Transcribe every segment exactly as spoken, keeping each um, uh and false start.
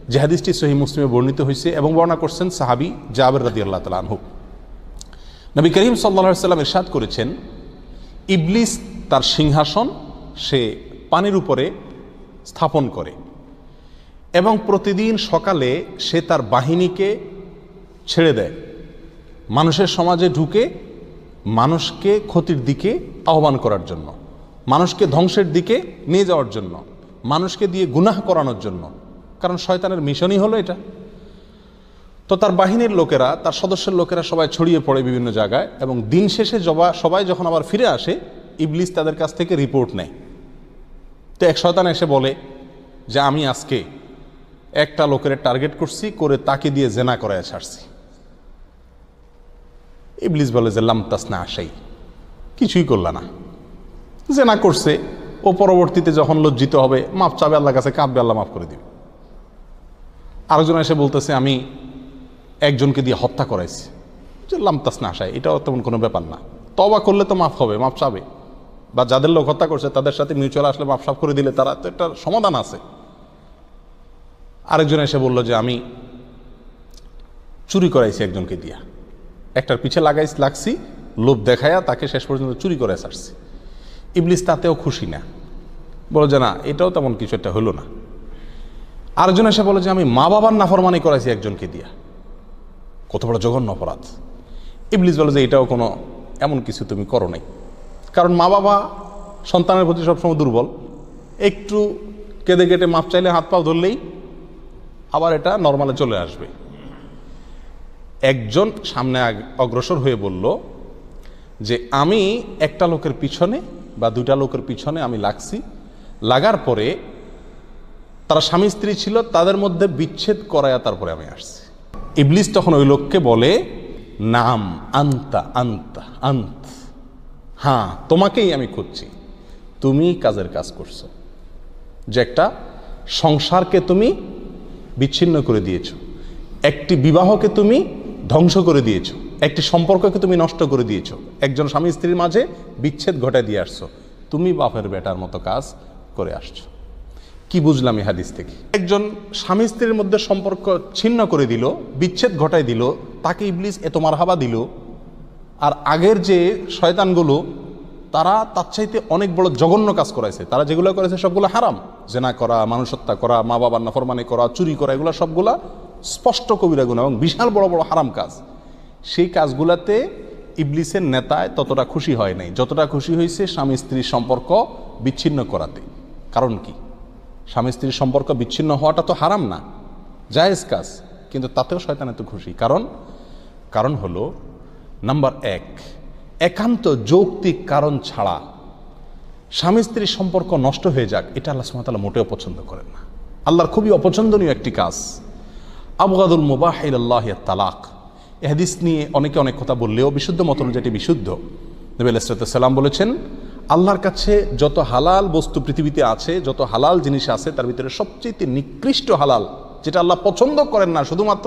যে হাদিসটি সহিহ মুসলিমে বর্ণিত হয়েছে এবং বর্ণনা করছেন সাহাবী জাবের রাদিয়াল্লাহু তাআলা আনহু। নবী করিম সাল্লাল্লাহু আলাইহি ওয়াসাল্লাম ইরশাদ করেছেন, ইবলিস তার সিংহাসন সে পানির উপরে স্থাপন করে এবং প্রতিদিন সকালে সে তার বাহিনীকে ছেড়ে দেয়, মানুষের সমাজে ঢুকে মানুষকে ক্ষতির দিকে আহ্বান করার জন্য, মানুষকে ধ্বংসের দিকে নিয়ে যাওয়ার জন্য, মানুষকে দিয়ে গুনাহ করানোর জন্য। কারণ শয়তানের মিশনই হলো এটা। তো তার বাহিনীর লোকেরা, তার সদস্যের লোকেরা সবাই ছড়িয়ে পড়ে বিভিন্ন জায়গায় এবং দিন শেষে সবাই যখন আবার ফিরে আসে, ইবলিস তাদের কাছ থেকে রিপোর্ট নেয়। তো এক শয়তান এসে বলে যে আমি আজকে একটা লোকের টার্গেট করছি, করে তাকে দিয়ে জেনা করায় ছাড়ছি। ইবলিস বলে যে লাম তাসনা আশাই, কিছুই করলা না, জেনা করছে। ও পরবর্তীতে যখন লজ্জিত হবে মাপ চাবে আল্লাহর কাছে, কাঁদবে, আল্লাহ মাফ করে দিবে। আরেকজন এসে বলতেছে আমি একজনকে দিয়ে হত্যা করাইছি, যে লাম তাসনা আশাই, এটাও তেমন কোনো ব্যাপার না, তওবা করলে তো মাফ হবে, মাপ চাবে, বা যাদের লোক হত্যা করছে তাদের সাথে মিউচুয়াল আসলে মাপ সাফ করে দিলে তারা তো একটা সমাধান আছে। আরেকজন এসে বলল যে আমি চুরি করাইছি একজনকে দিয়া, একটার পিছে লাগাই লাগছি, লোভ দেখায়া তাকে শেষ পর্যন্ত চুরি করে ছাড়ছি। ইবলিস তাতেও খুশি না, বলো যে না এটাও তেমন কিছু একটা হলো না। আরেকজন এসে বলে যে আমি মা বাবার নাফরমানি করাইছি একজনকে দিয়া, কত বড় জঘন্য অপরাধ। ইবলিস বলে যে এটাও কোনো এমন কিছু তুমি করো নাই, কারণ মা বাবা সন্তানের প্রতি সবসময় দুর্বল, একটু কেঁদে কেটে মাপ চাইলে হাত পাও ধরলেই আবার এটা নর্মালে চলে আসবে। একজন সামনে অগ্রসর হয়ে বলল যে আমি একটা লোকের পিছনে বা দুইটা লোকের পিছনে আমি লাগছি, লাগার পরে তারা স্বামী স্ত্রী ছিল, তাদের মধ্যে বিচ্ছেদ করায়া তারপরে আমি আসছি। ইবলিস তখন ওই লোককে বলে নাম আন্তা আন্তা আন্ত, হ্যাঁ তোমাকেই আমি খুঁজছি, তুমি কাজের কাজ করছো, যে একটা সংসারকে তুমি বিচ্ছিন্ন করে দিয়েছো, একটি বিবাহকে তুমি ধ্বংস করে দিয়েছো, একটি সম্পর্ককে তুমি নষ্ট করে দিয়েছো, একজন স্বামী স্ত্রীর মাঝে বিচ্ছেদ ঘটায় দিয়ে আসছো, তুমি বাপের বেটার মতো কাজ করে আসছো। কি বুঝলাম এই হাদিস থেকে? একজন স্বামী স্ত্রীর মধ্যে সম্পর্ক ছিন্ন করে দিল, বিচ্ছেদ ঘটায় দিল, তাকে ইবলিস এত মারহাবা দিল। আর আগের যে শয়তানগুলো তারা তার চাইতে অনেক বড় জঘন্য কাজ করাইছে, তারা যেগুলো করেছে সবগুলো হারাম, জেনা করা, মানুষ হত্যা করা, মা বাবার নাফরমানি করা, চুরি করা, এগুলো সবগুলা স্পষ্ট কবিরা গুনাহ এবং বিশাল বড় বড় হারাম কাজ। সেই কাজগুলাতে ইবলিসের নেতায় ততটা খুশি হয় নাই যতটা খুশি হয়েছে স্বামী স্ত্রীর সম্পর্ক বিচ্ছিন্ন করাতে। কারণ কি? স্বামী স্ত্রীর সম্পর্ক বিচ্ছিন্ন হওয়াটা তো হারাম না, জায়েজ কাজ, কিন্তু তাতেও শয়তান এত খুশি। কারণ কারণ হলো নাম্বার এক, একান্ত যৌক্তিক কারণ ছাড়া স্বামী স্ত্রীর সম্পর্ক নষ্ট হয়ে যাক, এটা আল্লাহ সুবহানাহু ওয়া তাআলা মোটেও পছন্দ করেন না। আল্লাহর খুবই অপছন্দনীয় একটি কাজ। আবগাদুল মুবাহ ইলাল্লাহি আত-তালাক। এই হাদিস নিয়ে অনেকে অনেক কথা বললেও বিশুদ্ধ মত যেটি বিশুদ্ধ, নবী আলাইহিস সালাম বলেছেন আল্লাহর কাছে যত হালাল বস্তু পৃথিবীতে আছে, যত হালাল জিনিস আছে, তার ভিতরে সবচেয়ে নিকৃষ্ট হালাল, যেটা আল্লাহ পছন্দ করেন না, শুধুমাত্র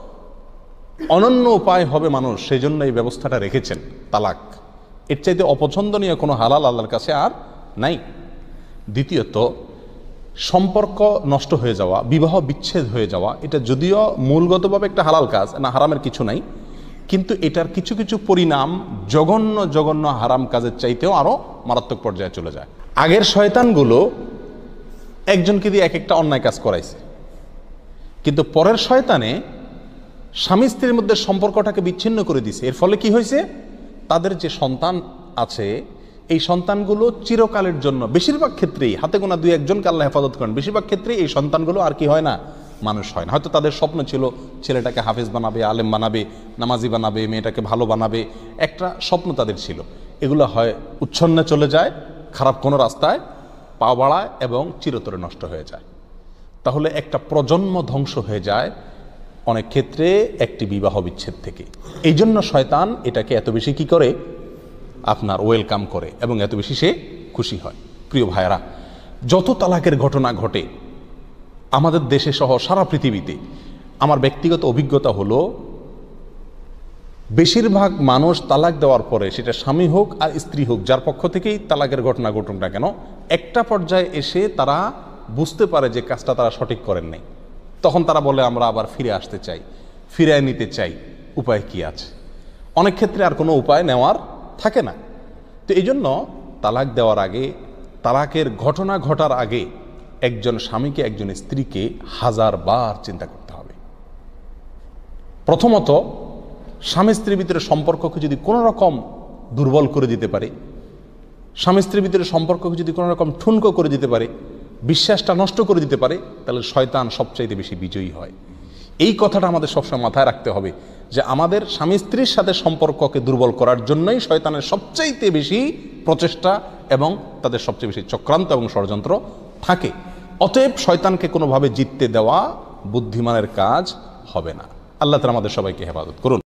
অনন্য উপায় হবে মানুষ, সেই জন্য এই ব্যবস্থাটা রেখেছেন, তালাক। এর চাইতে অপছন্দনীয় কোনো হালাল আল্লাহর কাছে আর নাই। দ্বিতীয়ত, সম্পর্ক নষ্ট হয়ে যাওয়া, বিবাহ বিচ্ছেদ হয়ে যাওয়া, এটা যদিও মূলগতভাবে একটা হালাল কাজ, না হারামের কিছু নাই, কিন্তু এটার কিছু কিছু পরিণাম জঘন্য জঘন্য হারাম কাজের চাইতেও আরো মারাত্মক পর্যায়ে চলে যায়। আগের শয়তানগুলো একজনকে দিয়ে এক একটা অন্যায় কাজ করাইছে, কিন্তু পরের শয়তানে স্বামী স্ত্রীর মধ্যে সম্পর্কটাকে বিচ্ছিন্ন করে দিছে। এর ফলে কি হয়েছে? তাদের যে সন্তান আছে, এই সন্তানগুলো চিরকালের জন্য, বেশিরভাগ ক্ষেত্রেই, হাতে গোনা দুই একজনকে আল্লাহ হেফাজত করেন, বেশিরভাগ ক্ষেত্রেই এই সন্তানগুলো আর কি হয় না, মানুষ হয় না। হয়তো তাদের স্বপ্ন ছিল ছেলেটাকে হাফেজ বানাবে, আলেম বানাবে, নামাজি বানাবে, মেয়েটাকে ভালো বানাবে, একটা স্বপ্ন তাদের ছিল। এগুলো হয় উচ্ছন্নে চলে যায়, খারাপ কোনো রাস্তায় পা বাড়ায় এবং চিরতরে নষ্ট হয়ে যায়। তাহলে একটা প্রজন্ম ধ্বংস হয়ে যায় অনেক ক্ষেত্রে একটি বিবাহ বিচ্ছেদ থেকে। এই জন্য শয়তান এটাকে এত বেশি কি করে, আপনার ওয়েলকাম করে এবং এত বেশি সে খুশি হয়। প্রিয় ভাইয়েরা, যত তালাকের ঘটনা ঘটে আমাদের দেশে সহ সারা পৃথিবীতে, আমার ব্যক্তিগত অভিজ্ঞতা হলো বেশিরভাগ মানুষ তালাক দেওয়ার পরে, সেটা স্বামী হোক আর স্ত্রী হোক, যার পক্ষ থেকেই তালাকের ঘটনা ঘটুক না কেন, একটা পর্যায়ে এসে তারা বুঝতে পারে যে কাজটা তারা সঠিক করেন নাই, তখন তারা বলে আমরা আবার ফিরে আসতে চাই, ফিরিয়ে নিতে চাই, উপায় কি আছে? অনেক ক্ষেত্রে আর কোনো উপায় নেওয়ার থাকে না। তো এই জন্য তালাক দেওয়ার আগে, তালাকের ঘটনা ঘটার আগে একজন স্বামীকে একজন স্ত্রীকে হাজার বার চিন্তা করতে হবে। প্রথমত, স্বামী স্ত্রীর ভিতরে সম্পর্ককে যদি কোনো রকম দুর্বল করে দিতে পারে, স্বামী স্ত্রীর ভিতরে সম্পর্ককে যদি কোনো রকম ঠুনকো করে দিতে পারে, বিশ্বাসটা নষ্ট করে দিতে পারে, তাহলে শয়তান সবচাইতে বেশি বিজয়ী হয়। এই কথাটা আমাদের সবসময় মাথায় রাখতে হবে যে আমাদের স্বামী স্ত্রীর সাথে সম্পর্ককে দুর্বল করার জন্যই শয়তানের সবচাইতে বেশি প্রচেষ্টা এবং তাদের সবচেয়ে বেশি চক্রান্ত এবং ষড়যন্ত্র থাকে। অতএব শয়তানকে কোনোভাবে জিততে দেওয়া বুদ্ধিমানের কাজ হবে না। আল্লাহ তাআলা আমাদের সবাইকে হেফাজত করুন।